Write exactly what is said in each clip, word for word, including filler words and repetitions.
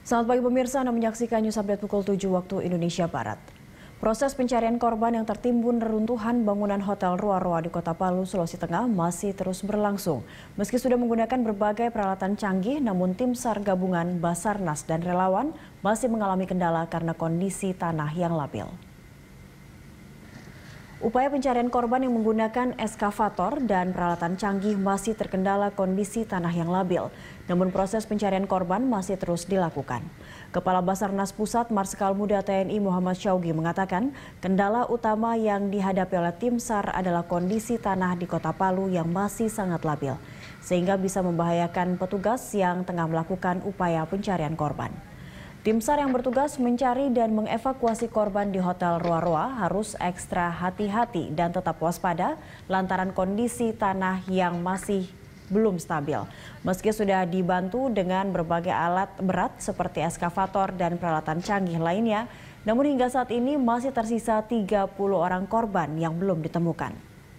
Selamat pagi pemirsa, Anda menyaksikan News Update pukul tujuh waktu Indonesia Barat. Proses pencarian korban yang tertimbun reruntuhan bangunan Hotel Roa-Roa di Kota Palu, Sulawesi Tengah masih terus berlangsung. Meski sudah menggunakan berbagai peralatan canggih, namun tim SAR gabungan Basarnas dan relawan masih mengalami kendala karena kondisi tanah yang labil. Upaya pencarian korban yang menggunakan eskavator dan peralatan canggih masih terkendala kondisi tanah yang labil. Namun proses pencarian korban masih terus dilakukan. Kepala Basarnas Pusat Marsikal Muda T N I Muhammad Syaugi mengatakan kendala utama yang dihadapi oleh tim SAR adalah kondisi tanah di Kota Palu yang masih sangat labil, sehingga bisa membahayakan petugas yang tengah melakukan upaya pencarian korban. Tim SAR yang bertugas mencari dan mengevakuasi korban di Hotel Roa-Roa harus ekstra hati-hati dan tetap waspada lantaran kondisi tanah yang masih belum stabil. Meski sudah dibantu dengan berbagai alat berat seperti eskavator dan peralatan canggih lainnya, namun hingga saat ini masih tersisa tiga puluh orang korban yang belum ditemukan.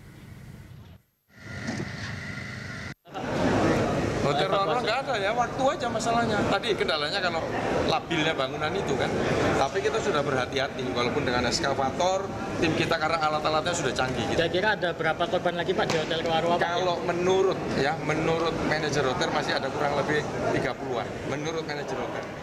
Hotel Roa-Roa nggak ada ya, waktu aja masalahnya. Tadi kendalanya kalau labilnya bangunan itu kan. Tapi kita sudah berhati-hati, walaupun dengan eskavator, tim kita karena alat-alatnya sudah canggih. Gitu. Kira-kira ada berapa korban lagi Pak di Hotel Roa-Roa? Kalau menurut ya, menurut manajer hotel masih ada kurang lebih tiga puluhan. Menurut manajer hotel.